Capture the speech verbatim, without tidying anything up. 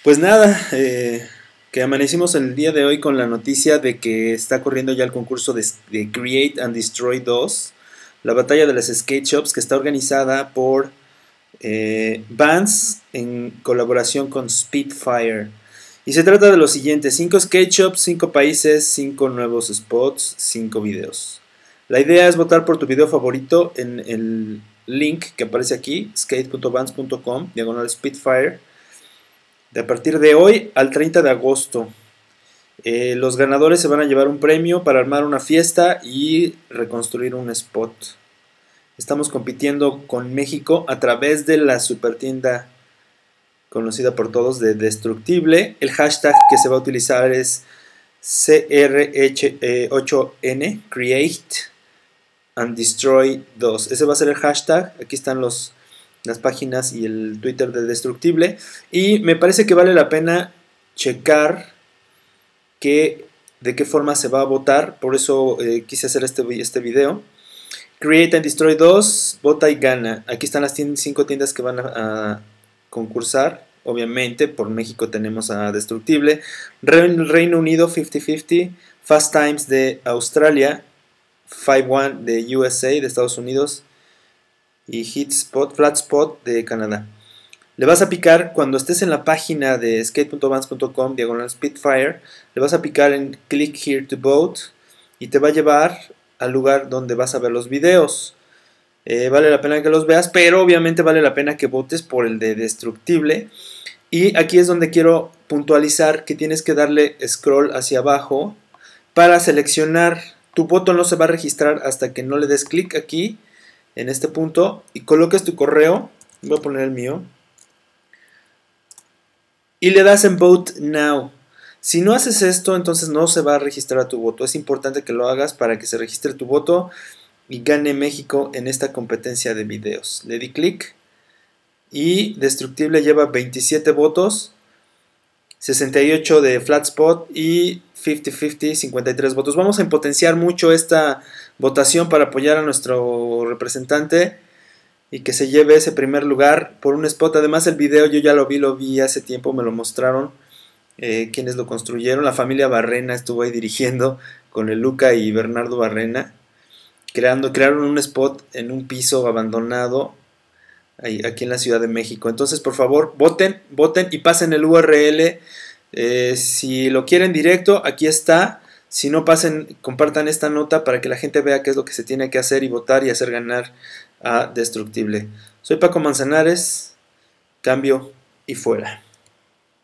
Pues nada, eh, que amanecimos el día de hoy con la noticia de que está corriendo ya el concurso de, de Create and Destroy dos, la batalla de las skate shops que está organizada por eh, Vans en colaboración con Spitfire. Y se trata de lo siguiente: cinco skate shops, cinco países, cinco nuevos spots, cinco videos. La idea es votar por tu video favorito en el link que aparece aquí, skate punto vans punto com, diagonal Spitfire. De a partir de hoy al treinta de agosto, eh, los ganadores se van a llevar un premio para armar una fiesta y reconstruir un spot. Estamos compitiendo con México a través de la super tienda conocida por todos de Destructible. El hashtag que se va a utilizar es C R ocho N, Create and Destroy dos. Ese va a ser el hashtag. Aquí están los las páginas y el Twitter de Destructible, y me parece que vale la pena checar que, de qué forma se va a votar. Por eso eh, quise hacer este, este video. Create and Destroy dos, vota y gana. Aquí están las cinco tiendas que van a, a concursar. Obviamente por México tenemos a Destructible, Reino Unido cincuenta cincuenta, Fast Times de Australia, cincuenta y uno de U S A, de Estados Unidos, y Hit Spot, Flat Spot de Canadá. Le vas a picar cuando estés en la página de skate punto vans punto com, diagonal Spitfire, le vas a picar en Click Here to Vote y te va a llevar al lugar donde vas a ver los videos. Eh, vale la pena que los veas, pero obviamente vale la pena que votes por el de Destructible. Y aquí es donde quiero puntualizar que tienes que darle scroll hacia abajo para seleccionar. Tu voto no se va a registrar hasta que no le des clic aquí en este punto y coloques tu correo. Voy a poner el mío y le das en Vote Now. Si no haces esto, entonces no se va a registrar tu voto. Es importante que lo hagas para que se registre tu voto y gane México en esta competencia de videos. Le di clic y Destructible lleva veintisiete votos, sesenta y ocho de Flat Spot y cincuenta cincuenta, cincuenta y tres votos. Vamos a potenciar mucho esta votación para apoyar a nuestro representante y que se lleve ese primer lugar por un spot. Además, el video yo ya lo vi, lo vi hace tiempo, me lo mostraron eh, quienes lo construyeron. La familia Barrena estuvo ahí dirigiendo con el Luca y Bernardo Barrena, creando, crearon un spot en un piso abandonado ahí, aquí en la Ciudad de México. Entonces, por favor, voten, voten y pasen el U R L. Eh, si lo quieren directo, aquí está. Si no, pasen, compartan esta nota para que la gente vea qué es lo que se tiene que hacer y votar y hacer ganar a Destructible. Soy Paco Manzanares, cambio y fuera.